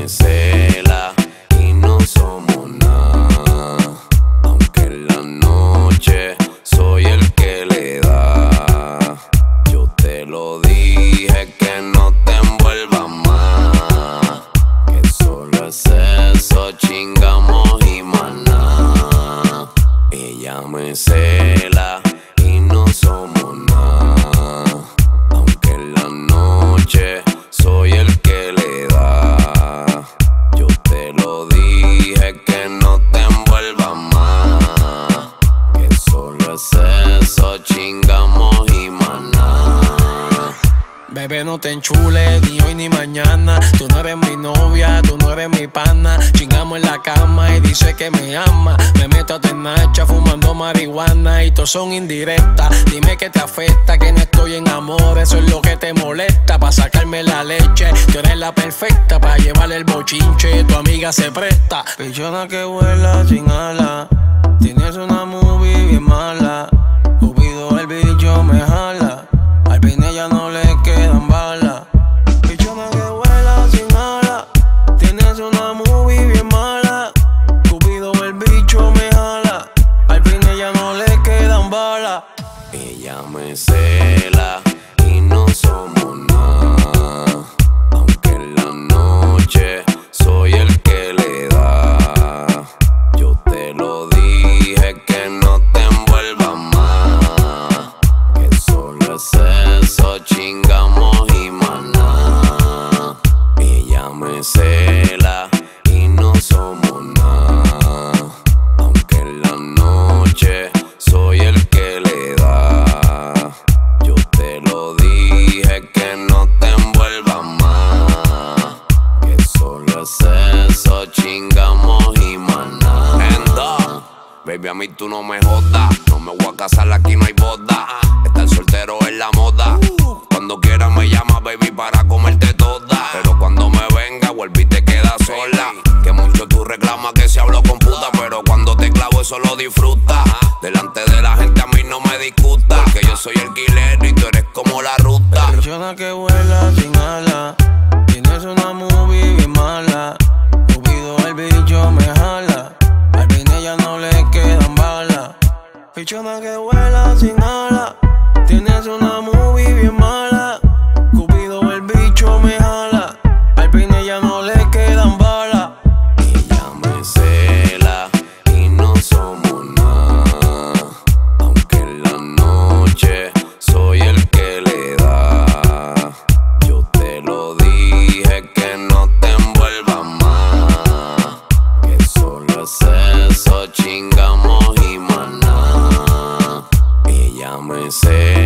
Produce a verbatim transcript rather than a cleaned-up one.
me cela y no somos nada, aunque en la noche soy el que le da. Yo te lo dije que no te envuelvas más, que solo es eso, chingamos y más nada. Ella me cela y no somos nada, aunque en la noche soy el que le da. Yo te lo dije que no te envuelvas más, que solo es eso, chingamos y más nada. Bebé, no te enchules, ni hoy ni mañana. Tú no eres mi novia, tú no eres mi pana. Chingamos en la cama y dice que me ama. Me meto a tenacha fumando marihuana y todos son indirectas. Dime que te afecta, que no estoy en amor. Eso es lo que te molesta, pa' sacarme la leche. Tú eres la perfecta, pa' llevarle el bochinche. Tu amiga se presta. Pichona que vuela sin ala, tienes una movie bien mala. Cupido el bicho me jala, al peine ya no le quedan balas. Pichona que vuela sin ala, tienes una movie bien mala. Cupido el bicho me jala, al peine ya no le quedan balas. Ella me cela y no somos nada, aunque en la noche soy el que le da. Yo te lo dije que no te envuelvas más, que solo es eso, chingamos y más nada. Ella me cela y no somos nada, aunque en la noche soy el que le da. Yo te lo dije que no te envuelvas más, que solo es eso, chingamos y más nada. Enda, baby, a mí tú no me jodas, no me voy a casar, aquí no hay boda. Estar soltero es la moda. Cuando quieras me llama, baby, para comerte toda. Pero cuando me venga, vuelve y te quedas sola. Que mucho tú reclamas que se habló con puta, pero cuando te clavo eso lo disfrutas. Delante de la gente a mí no me discuta, porque yo soy el killer y tú eres como la ruta. Pichona que vuela sin ala, tienes una movie bien mala. Cupido el bicho me jala, al peine ya no le quedan balas. Pichona que vuela sin ala, tienes una movie bien mala. Cupido el bicho me jala, al peine ya no le quedan balas. Ella me cela y no somos nada, aunque en la noche soy el que le da. Yo te lo dije que no te envuelvas más, que solo es eso, chingamos y más nada. Ella me cela